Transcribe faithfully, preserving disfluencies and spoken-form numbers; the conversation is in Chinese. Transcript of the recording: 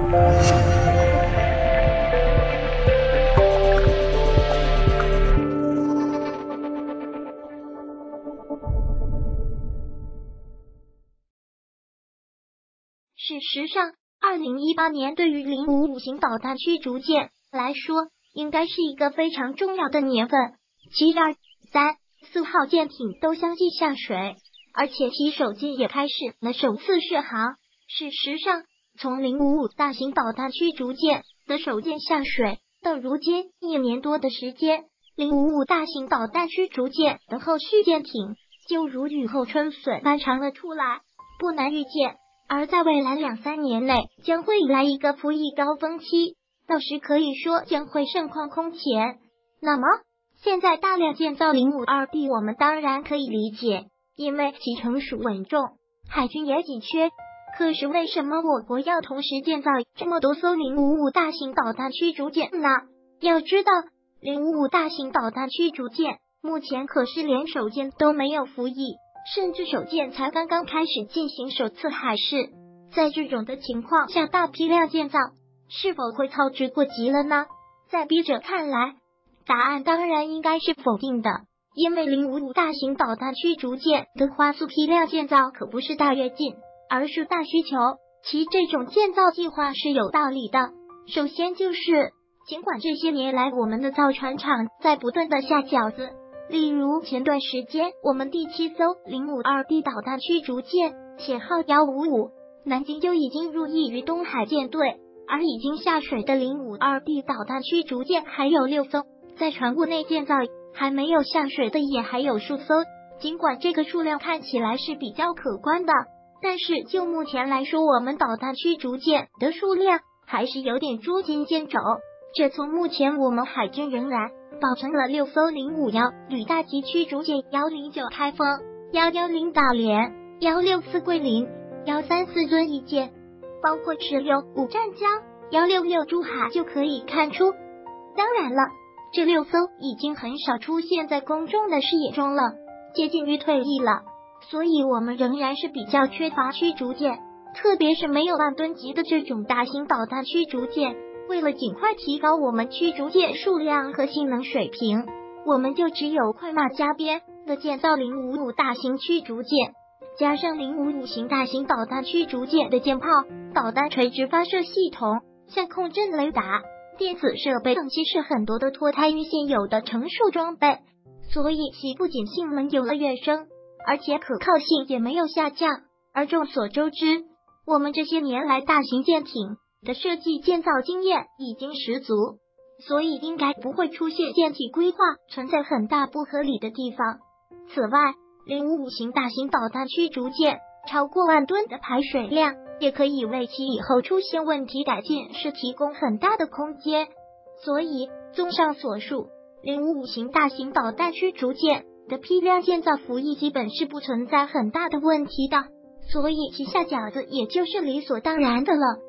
事实上，二零一八年对于零五五型导弹驱逐舰来说，应该是一个非常重要的年份。其二、三、四号舰艇都相继下水，而且其首舰也开始了首次试航。事实上，从零五五大型导弹驱逐舰的首舰下水到如今一年多的时间，零五五大型导弹驱逐舰的后续舰艇就如雨后春笋般长了出来，不难预见。而在未来两三年内，将会来一个服役高峰期，到时可以说将会盛况空前。那么，现在大量建造零五二 B， 我们当然可以理解，因为其成熟稳重，海军也紧缺。可是为什么我国要同时建造这么多艘零五五大型导弹驱逐舰呢？要知道，零五五大型导弹驱逐舰目前可是连首舰都没有服役，甚至首舰才刚刚开始进行首次海试。在这种的情况下，大批量建造是否会操之过急了呢？在笔者看来，答案当然应该是否定的，因为零五五大型导弹驱逐舰的快速批量建造可不是大跃进，而是大需求。其这种建造计划是有道理的。首先就是，尽管这些年来我们的造船厂在不断的下饺子，例如前段时间我们第七艘零五二 B 导弹驱逐舰舷号一五五南京就已经入役于东海舰队，而已经下水的零五二 B 导弹驱逐舰还有六艘，在船坞内建造还没有下水的也还有数艘。尽管这个数量看起来是比较可观的，但是就目前来说，我们导弹驱逐舰的数量还是有点捉襟见肘。这从目前我们海军仍然保存了六艘零五一旅大级驱逐舰一零九开封、一一零大连、一六四桂林、一三四遵义舰，包括持有五湛江、一六六珠海就可以看出。当然了，这六艘已经很少出现在公众的视野中了，接近于退役了，所以我们仍然是比较缺乏驱逐舰，特别是没有万吨级的这种大型导弹驱逐舰。为了尽快提高我们驱逐舰数量和性能水平，我们就只有快马加鞭的建造零五五大型驱逐舰，加上零五五型大型导弹驱逐舰的舰炮、导弹垂直发射系统、相控阵雷达、电子设备等，其实很多的脱胎于现有的成熟装备，所以其不仅性能有了跃升，而且可靠性也没有下降。而众所周知，我们这些年来大型舰艇的设计建造经验已经十足，所以应该不会出现舰体规划存在很大不合理的地方。此外，零五五型大型导弹驱逐舰超过万吨的排水量，也可以为其以后出现问题改进是提供很大的空间。所以，综上所述，零五五型大型导弹驱逐舰的批量建造服役基本是不存在很大的问题的，所以其下饺子也就是理所当然的了。